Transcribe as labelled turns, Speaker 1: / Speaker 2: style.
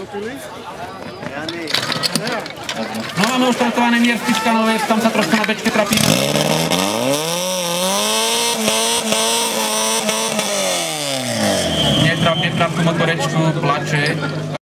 Speaker 1: No máme už startované Mierský Škanovec, tam sa trošku na bečke trapíme. Netrap tu motorečku, plače.